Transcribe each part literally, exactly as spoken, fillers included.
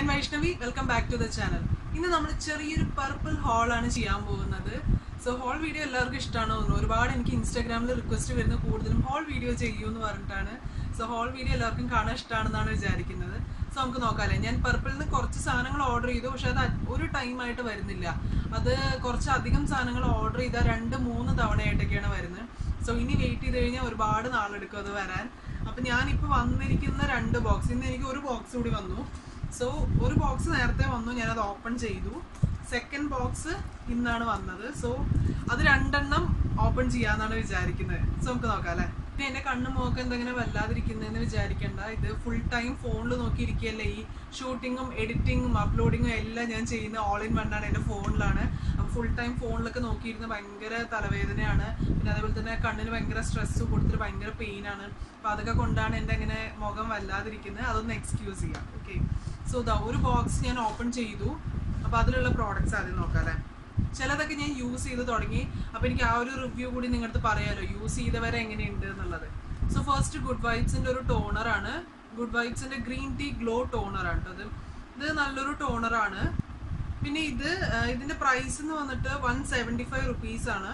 I'm Vaishnavi. Welcome back to the channel. ഇന്ന് നമ്മൾ ചെറിയൊരു പർപ്പിൾ ഹോൾ ആണ് ചെയ്യാൻ പോകുന്നത്. സോ ഹോൾ വീഡിയോ എല്ലാവർക്കും ഇഷ്ടമാണോ തോന്നുന്നു. ഒരുപാട് എനിക്ക് ഇൻസ്റ്റാഗ്രാമിൽ റിക്വസ്റ്റ് വരുന്ന കൂടുതലും ഹോൾ വീഡിയോ ചെയ്യൂ എന്ന് പറഞ്ഞിട്ടാണ്. സോ ഹോൾ വീഡിയോ എല്ലാവർക്കും കാണാൻ ഇഷ്ടമാണെന്നാണ് വിചാരിക്കുന്നത്. സോ നമുക്ക് നോക്കാമല്ലേ. ഞാൻ പർപ്പിളിൽ നിന്ന് കുറച്ച് സാധനങ്ങൾ ഓർഡർ ചെയ്തു, പക്ഷെ അത് ഒരു ടൈമായിട്ട് വരുന്നില്ല. അത് കുറച്ച് അധികം സാധനങ്ങൾ ഓർഡർ ചെയ്താൽ രണ്ട് മൂന്ന് തവണയായിട്ടൊക്കെയാണ് വരുന്നത്. സോ ഇനി വെയിറ്റ് ചെയ്ത് കഴിഞ്ഞാൽ ഒരുപാട് നാളെടുക്കും അത് വരാൻ. അപ്പം ഞാനിപ്പോൾ വന്നിരിക്കുന്ന രണ്ട് ബോക്സ്, ഇന്ന് എനിക്ക് ഒരു ബോക്സ് കൂടി വന്നു. സോ ഒരു ബോക്സ് നേരത്തെ വന്നു, ഞാനത് ഓപ്പൺ ചെയ്തു. സെക്കൻഡ് ബോക്സ് ഇന്നാണ് വന്നത്. സോ അത് രണ്ടെണ്ണം ഓപ്പൺ ചെയ്യാന്നാണ് വിചാരിക്കുന്നത്. സോ നമുക്ക് നോക്കാം അല്ലേ. പിന്നെ എൻ്റെ കണ്ണും മുഖം എന്തെങ്കിലും വല്ലാതിരിക്കുന്നതെന്ന് വിചാരിക്കേണ്ട. ഇത് ഫുൾ ടൈം ഫോണിൽ നോക്കിയിരിക്കുകയല്ലേ. ഈ ഷൂട്ടിങ്ങും എഡിറ്റിങ്ങും അപ്ലോഡിങ്ങും എല്ലാം ഞാൻ ചെയ്യുന്നത് ഓൾ ഇൻ വൺ ആണ്, എൻ്റെ ഫോണിലാണ്. അപ്പോൾ ഫുൾ ടൈം ഫോണിലൊക്കെ നോക്കിയിരുന്ന് ഭയങ്കര തലവേദനയാണ്. പിന്നെ അതേപോലെ തന്നെ കണ്ണിന് ഭയങ്കര സ്ട്രെസ്സ് കൊടുത്തിട്ട് ഭയങ്കര പെയിനാണ്. അപ്പോൾ അതൊക്കെ കൊണ്ടാണ് എൻ്റെ ഇങ്ങനെ മുഖം വല്ലാതിരിക്കുന്നത്. അതൊന്ന് എക്സ്ക്യൂസ് ചെയ്യാം. ഓക്കെ, സോ ഇതാ ഒരു ബോക്സ് ഞാൻ ഓപ്പൺ ചെയ്തു. അപ്പോൾ അതിലുള്ള പ്രോഡക്റ്റ്സ് ആദ്യം നോക്കാം അല്ലേ. ചിലതൊക്കെ ഞാൻ യൂസ് ചെയ്ത് തുടങ്ങി. അപ്പോൾ എനിക്ക് ആ ഒരു റിവ്യൂ കൂടി നിങ്ങളടുത്ത് പറയാമല്ലോ, യൂസ് ചെയ്തവരെ എങ്ങനെയുണ്ട് എന്നുള്ളത്. സോ ഫസ്റ്റ് ഗുഡ് വൈബ്സിൻ്റെ ഒരു ടോണറാണ്. ഗുഡ് വൈബ്സിൻ്റെ ഗ്രീൻ ടീ ഗ്ലോ ടോണറാണ് കേട്ടോ. ഇത് ഇത് നല്ലൊരു ടോണറാണ്. പിന്നെ ഇത് ഇതിൻ്റെ പ്രൈസ് എന്ന് വന്നിട്ട് വൺ സെവൻറ്റി ഫൈവ് റുപ്പീസാണ്.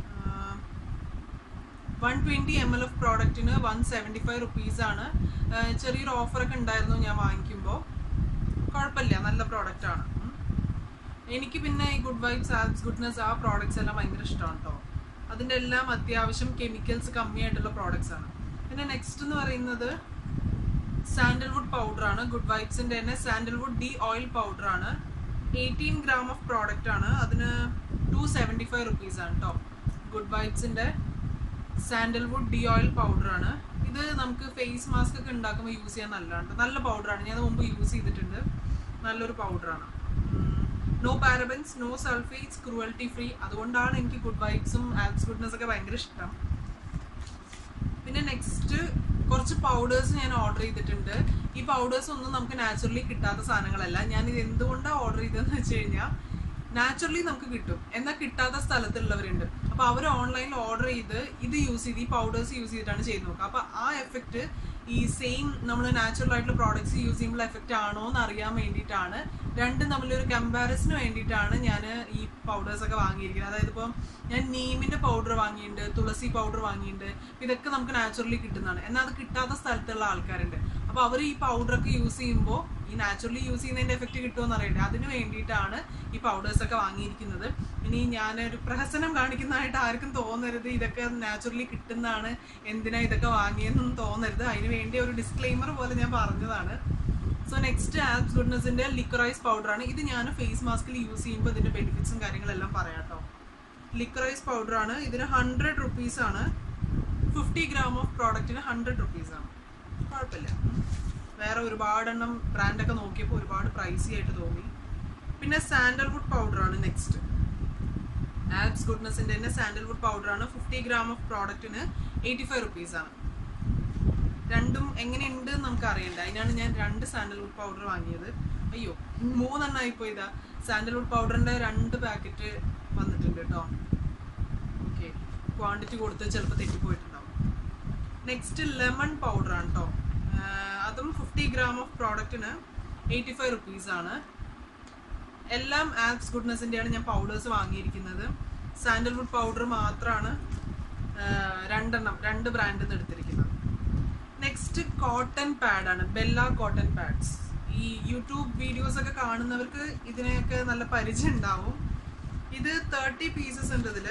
One twenty M L F പ്രോഡക്റ്റിന് വൺ സെവൻറ്റി ഫൈവ് റുപ്പീസാണ്. ചെറിയൊരു ഓഫറൊക്കെ ഉണ്ടായിരുന്നു ഞാൻ വാങ്ങിക്കുമ്പോൾ. കുഴപ്പമില്ല, നല്ല പ്രോഡക്റ്റാണ്. എനിക്ക് പിന്നെ ഈ ഗുഡ് വൈബ്സ്, ആബ്സ് ഗുഡ്നെസ് ആ പ്രോഡക്റ്റ്സ് എല്ലാം ഭയങ്കര ഇഷ്ടമാണ് കേട്ടോ. അതിൻ്റെ എല്ലാം അത്യാവശ്യം കെമിക്കൽസ് കമ്മിയായിട്ടുള്ള പ്രോഡക്റ്റ്സ് ആണ്. പിന്നെ നെക്സ്റ്റ് എന്ന് പറയുന്നത് സാൻഡൽവുഡ് പൗഡറാണ്. ഗുഡ് വൈബ്സിൻ്റെ തന്നെ സാൻഡൽവുഡ് ഡി ഓയിൽ പൗഡറാണ്. എയ്റ്റീൻ ഗ്രാം ഓഫ് പ്രോഡക്റ്റ് ആണ്. അതിന് ടു സെവൻറ്റി ഫൈവ് റുപ്പീസാണ് കേട്ടോ. ഗുഡ് വൈബ്സിൻ്റെ സാൻഡൽവുഡ് ഡി ഓയിൽ പൗഡറാണ്. ഇത് നമുക്ക് ഫേസ് മാസ്ക് ഒക്കെ ഉണ്ടാക്കുമ്പോൾ യൂസ് ചെയ്യാൻ നല്ലതാണ്. നല്ല പൗഡറാണ്, ഞാൻ മുമ്പ് യൂസ് ചെയ്തിട്ടുണ്ട്. നല്ലൊരു പൗഡറാണ്. No parabens, no sulphates, cruelty free. അതുകൊണ്ടാണ് എനിക്ക് ഗുഡ് വൈബ്സും ആബ്സ് ഗുഡ്നെസ് ഒക്കെ ഭയങ്കര ഇഷ്ടം. പിന്നെ നെക്സ്റ്റ് കുറച്ച് പൗഡേഴ്സ് ഞാൻ ഓർഡർ ചെയ്തിട്ടുണ്ട്. ഈ പൗഡേഴ്സ് ഒന്നും നമുക്ക് നാച്ചുറലി കിട്ടാത്ത സാധനങ്ങളല്ല. ഞാനിത് എന്തുകൊണ്ടാണ് ഓർഡർ ചെയ്തതെന്ന് വെച്ച് കഴിഞ്ഞാൽ നാച്ചുറലി നമുക്ക് കിട്ടും, എന്നാൽ കിട്ടാത്ത സ്ഥലത്തുള്ളവരുണ്ട്. അപ്പോൾ അവർ ഓൺലൈനിൽ ഓർഡർ ചെയ്ത് ഇത് യൂസ് ചെയ്ത് ഈ പൗഡേഴ്സ് യൂസ് ചെയ്തിട്ടാണ് ചെയ്ത് നോക്കുക. അപ്പോൾ ആ എഫക്റ്റ് ഈ സെയിം നമ്മൾ നാച്ചുറൽ ആയിട്ടുള്ള പ്രോഡക്ട്സ് യൂസ് ചെയ്യുമ്പോൾ എഫക്റ്റ് ആണോ എന്ന് അറിയാൻ വേണ്ടിയിട്ടാണ്, രണ്ടും തമ്മിലൊരു കമ്പാരിസന് വേണ്ടിയിട്ടാണ് ഞാൻ ഈ പൗഡേഴ്സൊക്കെ വാങ്ങിയിരിക്കുന്നത്. അതായത് ഇപ്പോൾ ഞാൻ നീമിൻ്റെ പൗഡർ വാങ്ങിയിട്ടുണ്ട്, തുളസി പൗഡർ വാങ്ങിയിട്ടുണ്ട്. ഇതൊക്കെ നമുക്ക് നാച്ചുറലി കിട്ടുന്നതാണ്, എന്നാൽ അത് കിട്ടാത്ത സ്ഥലത്തുള്ള ആൾക്കാരുണ്ട്. അപ്പോൾ അവർ ഈ പൗഡറൊക്കെ യൂസ് ചെയ്യുമ്പോൾ ഈ നാച്ചുറലി യൂസ് ചെയ്യുന്നതിൻ്റെ എഫക്റ്റ് കിട്ടുമെന്ന് അറിയണ്ടേ, അതിന് വേണ്ടിയിട്ടാണ് ഈ പൗഡേഴ്സൊക്കെ വാങ്ങിയിരിക്കുന്നത്. ഇനി ഞാനൊരു പ്രഹസനം കാണിക്കുന്നതായിട്ട് ആർക്കും തോന്നരുത്, ഇതൊക്കെ നാച്ചുറലി കിട്ടുന്നതാണ്, എന്തിനാ ഇതൊക്കെ വാങ്ങിയെന്നും തോന്നരുത്. അതിന് വേണ്ടി ഒരു ഡിസ്ക്ലെയിമർ പോലെ ഞാൻ പറഞ്ഞതാണ്. സോ നെക്സ്റ്റ് ആബ്സ് ഗുഡ്നെസിൻ്റെ ലിക്വറൈസ് പൗഡറാണ്. ഇത് ഞാൻ ഫേസ് മാസ്കിൽ യൂസ് ചെയ്യുമ്പോൾ ഇതിൻ്റെ ബെനിഫിറ്റ്സും കാര്യങ്ങളെല്ലാം പറയാം കേട്ടോ. ലിക്വറൈസ് പൗഡറാണ്. ഇതിന് ഹൺഡ്രഡ് റുപ്പീസാണ്. ഫിഫ്റ്റി ഗ്രാം ഓഫ് പ്രോഡക്റ്റിന് ഹൺഡ്രഡ് റുപ്പീസാണ്. കുഴപ്പമില്ല. വേറെ ഒരുപാടെണ്ണം ബ്രാൻഡൊക്കെ നോക്കിയപ്പോൾ ഒരുപാട് പ്രൈസി ആയിട്ട് തോന്നി. പിന്നെ സാൻഡൽവുഡ് പൗഡറാണ് നെക്സ്റ്റ്. ആബ്സ് ഗുഡ്നെസിൻ്റെ തന്നെ സാൻഡൽവുഡ് പൗഡറാണ്. ഫിഫ്റ്റി ഗ്രാം ഓഫ് പ്രോഡക്റ്റിന് എയ്റ്റി ഫൈവ് റുപ്പീസാണ്. രണ്ടും എങ്ങനെയുണ്ട് നമുക്ക് അറിയണ്ട, അതിനാണ് ഞാൻ രണ്ട് സാൻഡൽവുഡ് പൗഡർ വാങ്ങിയത്. അയ്യോ, മൂന്നെണ്ണം ആയിപ്പോയി. ഇതാ സാൻഡൽവുഡ് പൗഡറിൻ്റെ രണ്ട് പാക്കറ്റ് വന്നിട്ടുണ്ട് കേട്ടോ. ഓക്കെ, ക്വാണ്ടിറ്റി കൊടുത്ത് ചിലപ്പോൾ തെറ്റിപ്പോയിട്ടുണ്ടാവും. നെക്സ്റ്റ് ലെമൺ പൗഡറാണ് കേട്ടോ. അതും ഫിഫ്റ്റി ഗ്രാം ഓഫ് പ്രോഡക്റ്റിന് എയ്റ്റി ഫൈവ് റുപ്പീസാണ്. എല്ലാം ആബ്സ് ഗുഡ്നെസിൻ്റെയാണ് ഞാൻ പൗഡേഴ്സ് വാങ്ങിയിരിക്കുന്നത്. സാൻഡൽവുഡ് പൗഡർ മാത്രമാണ് രണ്ടെണ്ണം രണ്ട് ബ്രാൻഡിൽ നിന്ന് എടുത്തിരിക്കുന്നത്. നെക്സ്റ്റ് കോട്ടൺ പാഡാണ്. Bella cotton pads. ഈ യൂട്യൂബ് വീഡിയോസ് ഒക്കെ കാണുന്നവർക്ക് ഇതിനെയൊക്കെ നല്ല പരിചയം ഉണ്ടാവും. ഇത് തേർട്ടി പീസസ് ഉണ്ട്. ഇതിൽ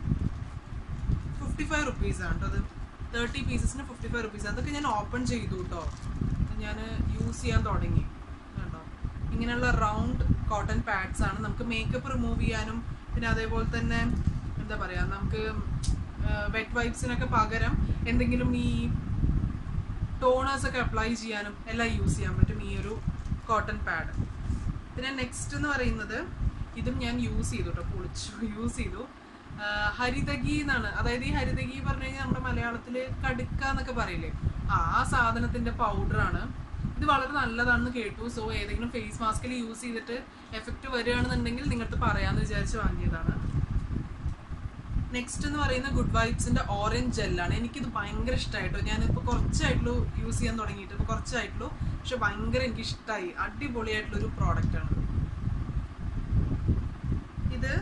ഫിഫ്റ്റി ഫൈവ് റുപ്പീസാണ് കേട്ടോ. അത് തേർട്ടി പീസസിന് ഫിഫ്റ്റി ഫൈവ് റുപ്പീസ്. അതൊക്കെ ഞാൻ ഓപ്പൺ ചെയ്തു കേട്ടോ. ഞാൻ യൂസ് ചെയ്യാൻ തുടങ്ങി കേട്ടോ. ഇങ്ങനെയുള്ള റൗണ്ട് കോട്ടൺ പാഡ്സ് ആണ്. നമുക്ക് മേക്കപ്പ് റിമൂവ് ചെയ്യാനും പിന്നെ അതേപോലെ തന്നെ എന്താ പറയുക, നമുക്ക് വെറ്റ് വൈപ്സിനൊക്കെ പകരം എന്തെങ്കിലും ഈ ടോണേഴ്സൊക്കെ അപ്ലൈ ചെയ്യാനും എല്ലാം യൂസ് ചെയ്യാൻ പറ്റും ഈ ഒരു കോട്ടൺ പാഡ്. പിന്നെ നെക്സ്റ്റ് എന്ന് പറയുന്നത് ഇതും ഞാൻ യൂസ് ചെയ്തു കേട്ടോ, പൊളിച്ചു യൂസ് ചെയ്തു. ഹരിതകി എന്നാണ്. അതായത് ഈ ഹരിതകി പറഞ്ഞു കഴിഞ്ഞാൽ നമ്മുടെ മലയാളത്തിൽ കടുക്ക എന്നൊക്കെ പറയില്ലേ, ആ ആ സാധനത്തിൻ്റെ പൗഡറാണ്. ഇത് വളരെ നല്ലതാണെന്ന് കേട്ടു. സോ ഏതെങ്കിലും ഫേസ് മാസ്കിൽ യൂസ് ചെയ്തിട്ട് എഫക്റ്റ് വരികയാണെന്നുണ്ടെങ്കിൽ നിങ്ങൾക്ക് പറയാമെന്ന് വിചാരിച്ച് വാങ്ങിയതാണ്. നെക്സ്റ്റ് എന്ന് പറയുന്നത് ഗുഡ് വൈബ്സിൻ്റെ ഓറഞ്ച് ജെല്ലാണ്. എനിക്കിത് ഭയങ്കര ഇഷ്ടമായിട്ടോ. ഞാനിപ്പോൾ കുറച്ചായിട്ടുള്ളൂ യൂസ് ചെയ്യാൻ തുടങ്ങിയിട്ട്, ഇപ്പോൾ കുറച്ചായിട്ടുള്ളൂ. പക്ഷെ ഭയങ്കര എനിക്ക് ഇഷ്ടമായി, അടിപൊളിയായിട്ടുള്ളൊരു പ്രോഡക്റ്റാണ് ഇത്.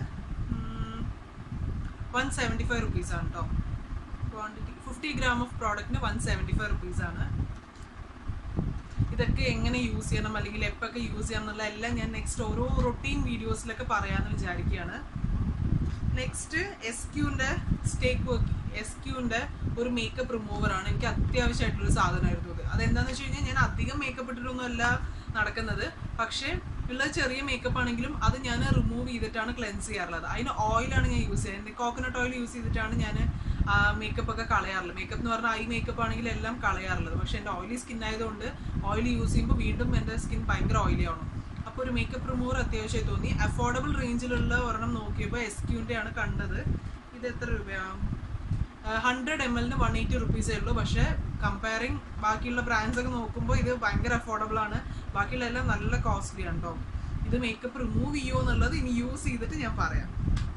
വൺ സെവൻറ്റി ഫൈവ് റുപ്പീസാണ് കേട്ടോ ക്വാണ്ടിറ്റി. ഫിഫ്റ്റി ഗ്രാം ഓഫ് പ്രോഡക്റ്റിന് വൺ സെവൻറ്റി ഫൈവ് റുപ്പീസാണ്. ഇതൊക്കെ എങ്ങനെ യൂസ് ചെയ്യണം അല്ലെങ്കിൽ എപ്പൊക്കെ യൂസ് ചെയ്യണം എന്നുള്ള എല്ലാം ഞാൻ നെക്സ്റ്റ് ഓരോ റൊട്ടീൻ വീഡിയോസിലൊക്കെ പറയാമെന്ന് വിചാരിക്കുകയാണ്. നെക്സ്റ്റ് എസ് ക്യൂൻ്റെ സ്റ്റേക്ക് വർക്ക് എസ് ക്യൂൻ്റെ ഒരു മേക്കപ്പ് റിമൂവറാണ്. എനിക്ക് അത്യാവശ്യമായിട്ടുള്ളൊരു സാധനമായിരുന്നു അത്. അതെന്താണെന്ന് വെച്ച് കഴിഞ്ഞാൽ ഞാൻ അധികം മേക്കപ്പ് ഇട്ടിട്ടൊന്നുമല്ല നടക്കുന്നത്, പക്ഷേ ഉള്ള ചെറിയ മേക്കപ്പ് ആണെങ്കിലും അത് ഞാൻ റിമൂവ് ചെയ്തിട്ടാണ് ക്ലെൻസ് ചെയ്യാറുള്ളത്. അതിന് ഓയിലാണ് ഞാൻ യൂസ് ചെയ്യുന്നത്. കോക്കനട്ട് ഓയിൽ യൂസ് ചെയ്തിട്ടാണ് ഞാൻ മേക്കപ്പ് ഒക്കെ കളയാറുള്ളത്. മേക്കപ്പ് എന്ന് പറഞ്ഞാൽ ഐ മേക്കപ്പ് ആണെങ്കിൽ എല്ലാം കളയാറുള്ളത്. പക്ഷേ എൻ്റെ ഓയിലി സ്കിൻ ആയതുകൊണ്ട് ഓയിൽ യൂസ് ചെയ്യുമ്പോൾ വീണ്ടും എൻ്റെ സ്കിൻ ഭയങ്കര ഓയിലി ആവണം. അപ്പോൾ ഒരു മേക്കപ്പ് റിമൂവർ അത്യാവശ്യമായി തോന്നി. അഫോർഡബിൾ റേഞ്ചിലുള്ള ഒരെണ്ണം നോക്കിയപ്പോൾ എസ് ക്യൂൻ്റെ ആണ് കണ്ടത്. ഇത് എത്ര രൂപയാണ്? ഹൺഡ്രഡ് എം എല്ലിന് വൺ എയ്റ്റി റുപ്പീസേ ഉള്ളൂ. പക്ഷേ കമ്പയറിങ് ബാക്കിയുള്ള ബ്രാൻഡ്സ് ഒക്കെ നോക്കുമ്പോൾ ഇത് ഭയങ്കര അഫോർഡബിൾ ആണ്. ബാക്കിയുള്ള എല്ലാം നല്ല കോസ്റ്റ്ലി ആണ് കേട്ടോ. ഇത് മേക്കപ്പ് റിമൂവ് ചെയ്യുമോ എന്നുള്ളത് ഇനി യൂസ് ചെയ്തിട്ട് ഞാൻ പറയാം.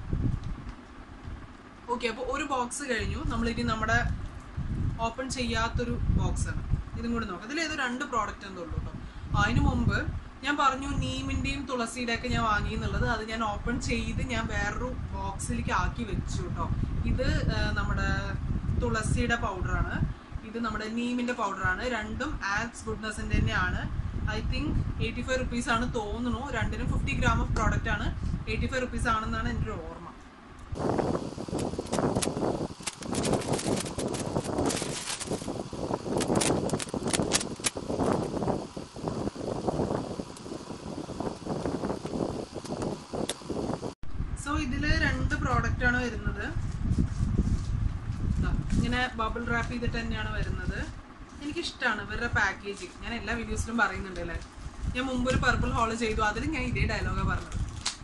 ഓക്കെ, അപ്പോൾ ഒരു ബോക്സ് കഴിഞ്ഞു. നമ്മളിനി നമ്മുടെ ഓപ്പൺ ചെയ്യാത്തൊരു ബോക്സാണ്. ഇതും കൂടി നോക്കാം. ഇതിലേതോ രണ്ട് പ്രോഡക്റ്റ് എന്തോ ഉള്ളൂ കേട്ടോ. അതിന് മുമ്പ് ഞാൻ പറഞ്ഞു നീമിൻ്റെയും തുളസിയുടെ ഒക്കെ ഞാൻ വാങ്ങി എന്നുള്ളത്. അത് ഞാൻ ഓപ്പൺ ചെയ്ത് ഞാൻ വേറൊരു ബോക്സിലേക്ക് ആക്കി വെച്ചു കേട്ടോ. ഇത് നമ്മുടെ തുളസിയുടെ പൗഡറാണ്, ഇത് നമ്മുടെ നീമിൻ്റെ പൗഡറാണ്. രണ്ടും ആക്സ് ഗുഡ്നസിൻ്റെ തന്നെയാണ്. I think eighty five rupees ആണ് തോന്നുന്നു. രണ്ടിനും ഫിഫ്റ്റി ഗ്രാം ഓഫ് പ്രോഡക്റ്റ് ആണ്. എയ്റ്റി ഫൈവ് റുപ്പീസ് ആണെന്നാണ് എൻ്റെ ഒരു ഓർമ്മ. സോ ഇതിൽ രണ്ട് പ്രോഡക്റ്റ് ആണ് വരുന്നത്. ഇങ്ങനെ ബബിൾ റാപ്പ് ചെയ്തിട്ട് തന്നെയാണ് വരുന്നത്. എനിക്കിഷ്ടമാണ് ഇവരുടെ പാക്കേജിങ്. ഞാൻ എല്ലാ വീഡിയോസിലും പറയുന്നുണ്ട് അല്ലേ. ഞാൻ മുമ്പ് ഒരു പർപ്പിൾ ഹോള് ചെയ്തു, അതിൽ ഞാൻ ഇതേ ഡയലോഗാണ് പറഞ്ഞത്.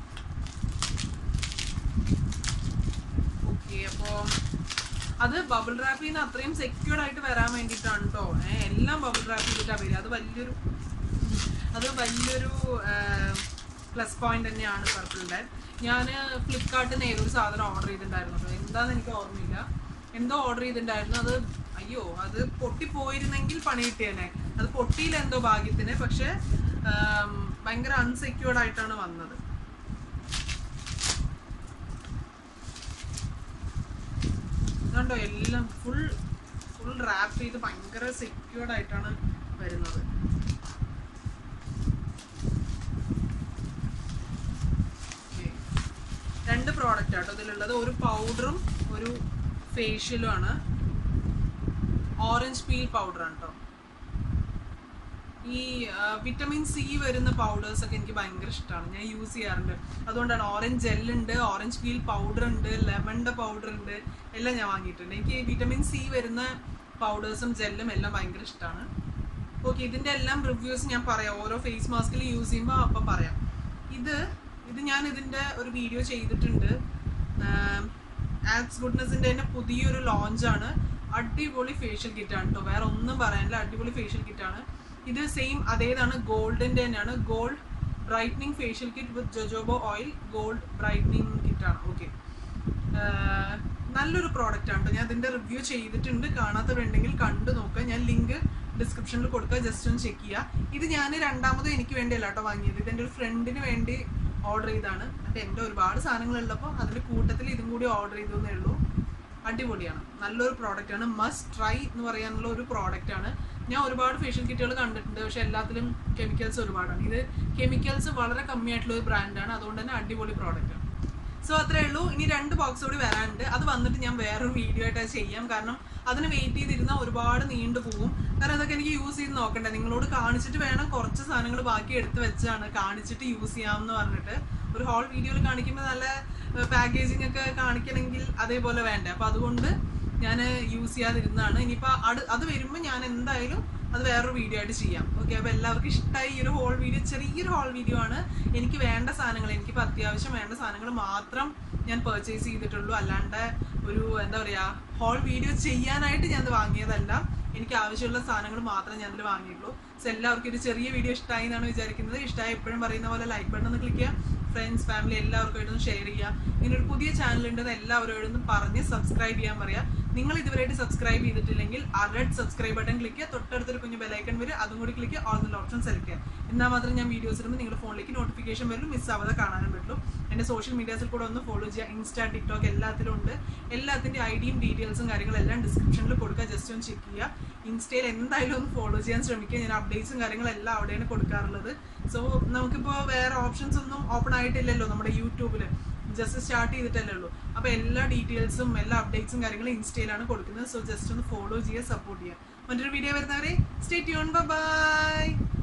ഓക്കെ, അപ്പോൾ അത് ബബിൾ റാപ്പ് ചെയ്യുന്ന അത്രയും സെക്യൂർഡ് ആയിട്ട് വരാൻ വേണ്ടിയിട്ടാണ് കേട്ടോ. എല്ലാം ബബിൾ റാപ്പ് ചെയ്തിട്ടാണ് വരിക. അത് വലിയൊരു അത് വലിയൊരു പ്ലസ് പോയിന്റ് തന്നെയാണ് പർപ്പിളിൻ്റെ. ഞാൻ ഫ്ലിപ്കാർട്ടിൽ നിന്ന് ഏതൊരു സാധനം ഓർഡർ ചെയ്തിട്ടുണ്ടായിരുന്നു കേട്ടോ. എന്താണെന്ന് എനിക്ക് ഓർമ്മയില്ല. എന്തോ ഓർഡർ ചെയ്തിട്ടുണ്ടായിരുന്നു. അത് അയ്യോ അത് പൊട്ടിപ്പോയിരുന്നെങ്കിൽ പണി കിട്ടിയേനെ. അത് പൊട്ടിയില്ല എന്തോ ഭാഗ്യത്തിന്. പക്ഷെ ഭയങ്കര അൺസെക്യൂർഡ് ആയിട്ടാണ് വന്നത്. അതുകൊണ്ടോ എല്ലാം ഫുൾ ഫുൾ റാപ്പ് ചെയ്ത് ഭയങ്കര സെക്യൂർഡ് ആയിട്ടാണ് വരുന്നത്. രണ്ട് പ്രോഡക്റ്റ് ആട്ടോ ഇതിലുള്ളത്. ഒരു പൗഡറും ഒരു ഫേഷ്യലും ആണ്. ഓറഞ്ച് പീൽ പൗഡറാണ് കേട്ടോ. ഈ വിറ്റമിൻ സി വരുന്ന പൗഡേഴ്സ് ഒക്കെ എനിക്ക് ഭയങ്കര ഇഷ്ടമാണ്, ഞാൻ യൂസ് ചെയ്യാറുണ്ട്. അതുകൊണ്ടാണ് ഓറഞ്ച് ജെല്ലുണ്ട്, ഓറഞ്ച് പീൽ പൗഡർ ഉണ്ട്, ലെമണിൻ്റെ പൗഡർ ഉണ്ട്, എല്ലാം ഞാൻ വാങ്ങിയിട്ടുണ്ട്. എനിക്ക് വിറ്റമിൻ സി വരുന്ന പൗഡേഴ്സും ജെല്ലും എല്ലാം ഭയങ്കര ഇഷ്ടമാണ്. ഓക്കെ, ഇതിൻ്റെ എല്ലാം റിവ്യൂസ് ഞാൻ പറയാം. ഓരോ ഫേസ് മാസ്കിൽ യൂസ് ചെയ്യുമ്പോൾ അപ്പം പറയാം. ഇത് ഇത് ഞാൻ ഇതിൻ്റെ ഒരു വീഡിയോ ചെയ്തിട്ടുണ്ട്. ആക്സ് ഗുഡ്നസിൻ്റെ തന്നെ പുതിയൊരു ലോഞ്ചാണ്. അടിപൊളി ഫേഷ്യൽ കിറ്റാണ് കേട്ടോ, വേറെ ഒന്നും പറയാനില്ല. അടിപൊളി ഫേഷ്യൽ കിറ്റാണ് ഇത്. സെയിം അതേതാണ്, ഗോൾഡിൻ്റെ തന്നെയാണ്. Gold brightening facial kit with jojoba oil gold brightening കിറ്റാണ്. ഓക്കെ, നല്ലൊരു പ്രോഡക്റ്റ് ആണ് കേട്ടോ. ഞാൻ ഇതിൻ്റെ റിവ്യൂ ചെയ്തിട്ടുണ്ട്. കാണാത്തവരുണ്ടെങ്കിൽ കണ്ടു നോക്കുക. ഞാൻ ലിങ്ക് ഡിസ്ക്രിപ്ഷനിൽ കൊടുക്കുക, ജസ്റ്റ് ഒന്ന് ചെക്ക് ചെയ്യുക. ഇത് ഞാൻ രണ്ടാമതും എനിക്ക് വേണ്ടിയല്ല കേട്ടോ വാങ്ങിയത്. ഇതെൻ്റെ ഒരു ഫ്രണ്ടിന് വേണ്ടി ഓർഡർ ചെയ്താണ്. എന്നിട്ട് എൻ്റെ ഒരുപാട് സാധനങ്ങളുള്ളപ്പോൾ അതിൻ്റെ കൂട്ടത്തിൽ ഇതും കൂടി ഓർഡർ ചെയ്തേ ഉള്ളൂ. അടിപൊളിയാണ്, നല്ലൊരു പ്രോഡക്റ്റാണ്. മസ്റ്റ് ട്രൈ എന്ന് പറയാനുള്ള ഒരു പ്രോഡക്റ്റാണ്. ഞാൻ ഒരുപാട് ഫേഷ്യൽ കിറ്റുകൾ കണ്ടിട്ടുണ്ട്, പക്ഷെ എല്ലാത്തിലും കെമിക്കൽസ് ഒരുപാടാണ്. ഇത് കെമിക്കൽസ് വളരെ കമ്മിയായിട്ടുള്ള ഒരു ബ്രാൻഡാണ്, അതുകൊണ്ട് തന്നെ അടിപൊളി പ്രോഡക്റ്റാണ്. സോ അത്രേ ഉള്ളൂ. ഇനി രണ്ട് ബോക്സ് കൂടി വരാനുണ്ട്. അത് വന്നിട്ട് ഞാൻ വേറൊരു വീഡിയോ ആയിട്ട് ചെയ്യാം. കാരണം അതിന് വെയിറ്റ് ചെയ്തിരുന്നാൽ ഒരുപാട് നീണ്ടു പോകും. കാരണം അതൊക്കെ എനിക്ക് യൂസ് ചെയ്ത് നോക്കണ്ടേ. നിങ്ങളോട് കാണിച്ചിട്ട് വേണം, കുറച്ച് സാധനങ്ങൾ ബാക്കി എടുത്ത് വെച്ചാണ് കാണിച്ചിട്ട് യൂസ് ചെയ്യാമെന്ന് പറഞ്ഞിട്ട്. ഒരു ഹോൾ വീഡിയോയിൽ കാണിക്കുമ്പോൾ നല്ല പാക്കേജിങ് ഒക്കെ കാണിക്കണമെങ്കിൽ അതേപോലെ വേണ്ടേ. അപ്പോൾ അതുകൊണ്ട് ഞാൻ യൂസ് ചെയ്യാതിരുന്നതാണ്. ഇനിയിപ്പോൾ അത് അത് വരുമ്പോൾ ഞാൻ എന്തായാലും അത് വേറൊരു വീഡിയോ ആയിട്ട് ചെയ്യാം. ഓക്കെ, അപ്പോൾ എല്ലാവർക്കും ഇഷ്ടമായി ഈ ഒരു ഹോൾ വീഡിയോ. ചെറിയൊരു ഹോൾ വീഡിയോ ആണ്. എനിക്ക് വേണ്ട സാധനങ്ങൾ, എനിക്കിപ്പോൾ അത്യാവശ്യം വേണ്ട സാധനങ്ങൾ മാത്രം ഞാൻ പർച്ചേസ് ചെയ്തിട്ടുള്ളൂ. അല്ലാണ്ട് ഒരു എന്താ പറയുക ഹോൾ വീഡിയോ ചെയ്യാനായിട്ട് ഞാനത് വാങ്ങിയതല്ല. എനിക്ക് ആവശ്യമുള്ള സാധനങ്ങൾ മാത്രമേ ഞാനതിൽ വാങ്ങിയിട്ടുള്ളൂ. സോ എല്ലാവർക്കും ഒരു ചെറിയ വീഡിയോ ഇഷ്ടമായി എന്നാണ് വിചാരിക്കുന്നത്. ഇഷ്ടമായി എപ്പോഴും പറയുന്ന പോലെ ലൈക്ക് ബട്ടൺ ഒന്ന് ക്ലിക്ക് ചെയ്യുക, ഫ്രണ്ട്സ് ഫാമിലി എല്ലാവർക്കും ഷെയർ ചെയ്യുക. ഇങ്ങനെ ഒരു പുതിയ ചാനൽ ഉണ്ടെന്ന് എല്ലാവരോടും പറഞ്ഞ് സബ്സ്ക്രൈബ് ചെയ്യാൻ പറയാം. നിങ്ങൾ ഇതുവരെയായിട്ട് സബ്സ്ക്രൈബ് ചെയ്തിട്ടില്ലെങ്കിൽ ആ റെഡ് സബ്സ്ക്രൈബ് ബട്ടൺ ക്ലിക്ക് ചെയ്യുക, തൊട്ടടുത്തൊരു കുഞ്ഞു ബെലൈക്കൺ വരും, അതും കൂടി ക്ലിക്ക് ചെയ്യുക, ഓൾ എന്നുള്ള ഓപ്ഷൻ സെലക്ട് ചെയ്യുക. എന്നാൽ മാത്രം ഞാൻ വീഡിയോസ് ഇടുമ്പോൾ നിങ്ങളുടെ ഫോണിലേക്ക് നോട്ടിഫിക്കേഷൻ വരും, മിസ് ആവാതെ കാണാനും പറ്റുള്ളൂ. എൻ്റെ സോഷ്യൽ മീഡിയാസിൽ കൂടെ ഒന്ന് ഫോളോ ചെയ്യുക. ഇൻസ്റ്റാ, ടിക്ടോക്ക് എല്ലാത്തിലും ഉണ്ട്. എല്ലാത്തിൻ്റെ ഐഡിയും ഡീറ്റെയിൽസും കാര്യങ്ങളെല്ലാം ഡിസ്ക്രിപ്ഷനിൽ കൊടുക്കുക, ജസ്റ്റ് ഒന്ന് ചെക്ക് ചെയ്യുക. ഇൻസ്റ്റയിൽ എന്തായാലും ഒന്ന് ഫോളോ ചെയ്യാൻ ശ്രമിക്കുക. ഞാൻ അപ്ഡേറ്റ്സും കാര്യങ്ങളെല്ലാം അവിടെയാണ് കൊടുക്കാറുള്ളത്. സോ നമുക്കിപ്പോൾ വേറെ ഓപ്ഷൻസ് ഒന്നും ഓപ്പൺ ആയിട്ടില്ലല്ലോ നമ്മുടെ യൂട്യൂബിൽ, ജസ്റ്റ് സ്റ്റാർട്ട് ചെയ്തിട്ടല്ലേ ഉള്ളൂ. അപ്പോൾ എല്ലാ ഡീറ്റെയിൽസും എല്ലാ അപ്ഡേറ്റ്സും കാര്യങ്ങളും ഇൻസ്റ്റയിലാണ് കൊടുക്കുന്നത്. സോ ജസ്റ്റ് ഒന്ന് ഫോളോ ചെയ്യുക, സപ്പോർട്ട് ചെയ്യുക. മറ്റൊരു വീഡിയോ വരുന്നവരെ സ്റ്റേ ട്യൂൺ, ബൈ.